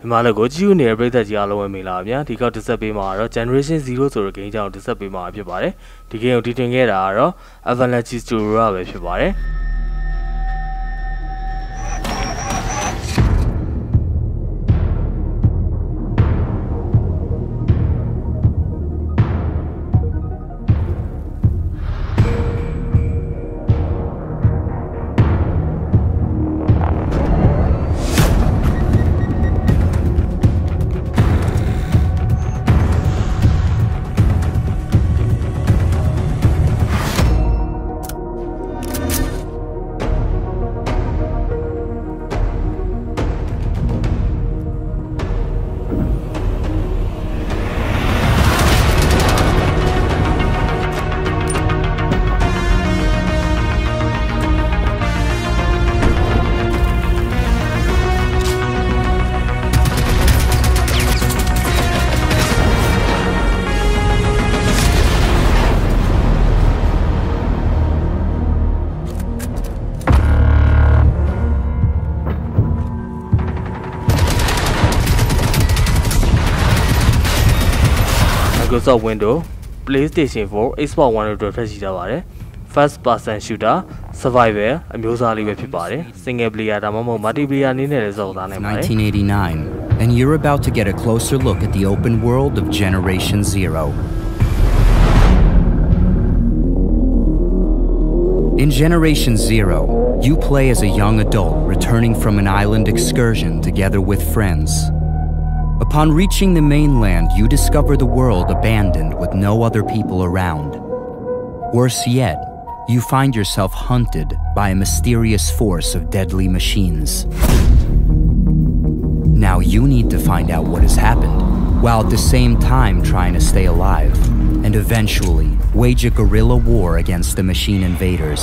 မြန်မာလည်းကိုကြည့်ဦးနေတဲ့ပြည်သက်ကြီးအားလုံးပဲမင်္ဂလာပါဗျာဒီကောက်တစ်ဆက်ပေးမှာတော့ Generation 0ဆိုတဲ့ game ကြောင့်တစ်ဆက်ပေးမှာဖြစ်ပါတယ်ဒီ game ကိုတည်တင်ခဲ့တာကတော့ Avalanche Studio ပဲဖြစ်ပါတယ်Microsoft Windows, PlayStation 4, Xbox One တို့ထွက်ရှိကြပါတယ် First Person Shooter, Survival အမျိုးအစားလေးပဲဖြစ်ပါတယ် Single Player ဒါမှမဟုတ် Multiplayer အနေနဲ့လည်းစောင့်စားနိုင်ပါတယ် 1989, and you're about to get a closer look at the open world of Generation 0. In Generation 0, you play as a young adult returning from an island excursion together with friends. Upon reaching the mainland, you discover the world abandoned with no other people around. Worse yet, you find yourself hunted by a mysterious force of deadly machines. Now you need to find out what has happened, while at the same time trying to stay alive, and eventually wage a guerrilla war against the machine invaders.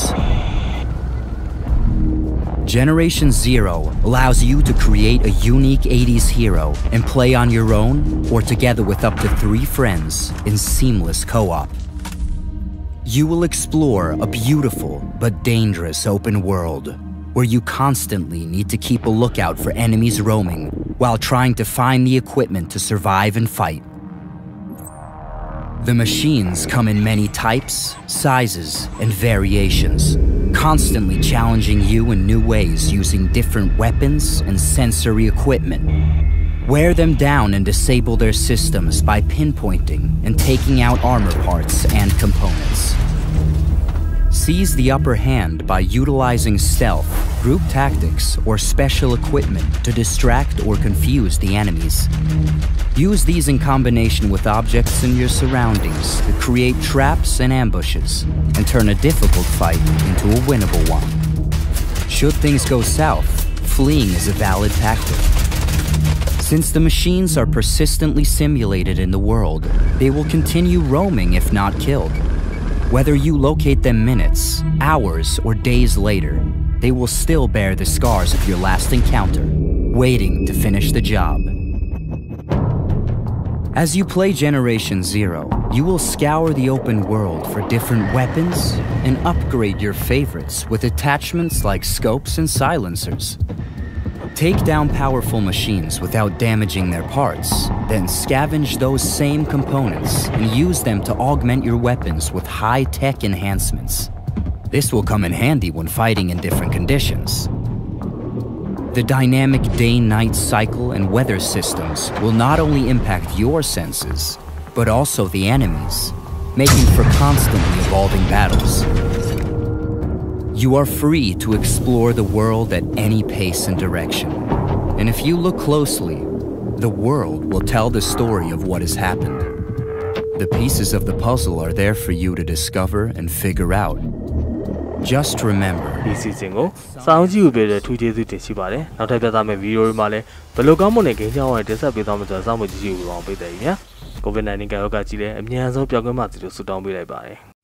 Generation 0 allows you to create a unique 80s hero and play on your own or together with up to 3 friends in seamless co-op. You will explore a beautiful but dangerous open world where you constantly need to keep a lookout for enemies roaming while trying to find the equipment to survive and fight. The machines come in many types, sizes, and variations, constantly challenging you in new ways using different weapons and sensory equipment. Wear them down and disable their systems by pinpointing and taking out armor parts and components. Seize the upper hand by utilizing stealth, group tactics, or special equipment to distract or confuse the enemies. Use these in combination with objects in your surroundings to create traps and ambushes, and turn a difficult fight into a winnable one. Should things go south, fleeing is a valid tactic. Since the machines are persistently simulated in the world, they will continue roaming if not killed. Whether you locate them minutes, hours, or days later, they will still bear the scars of your last encounter, waiting to finish the job. As you play Generation 0, you will scour the open world for different weapons and upgrade your favorites with attachments like scopes and silencers. Take down powerful machines without damaging their parts, then scavenge those same components and use them to augment your weapons with high-tech enhancements. This will come in handy when fighting in different conditions. The dynamic day-night cycle and weather systems will not only impact your senses, but also the enemies, making for constantly evolving battles. You are free to explore the world at any pace and direction. And if you look closely, the world will tell the story of what has happened. The pieces of the puzzle are there for you to discover and figure out. Just remember. ဒီစီစဉ်ကိုစောင့်ကြည့်ပေးတဲ့ထူးခြားသူတင်ရှိပါတယ်။နောက်ထပ်ပြသမယ့်ဗီဒီယိုတွေမှာလည်းဘယ်လိုကောင်းမွန်တဲ့ဂိမ်းကြောင်းတွေတင်ဆက်ပေးသွားမှာဆိုတော့စောင့်ကြည့်ကြည့်ပေးပါအောင်ပေးတယ်ခင်ဗျာ။ COVID-19 ကရောဂါကြီးလည်းအမြန်ဆုံးပျောက်ကင်းမှစီလို့ဆုတောင်းပေးလိုက်ပါတယ်။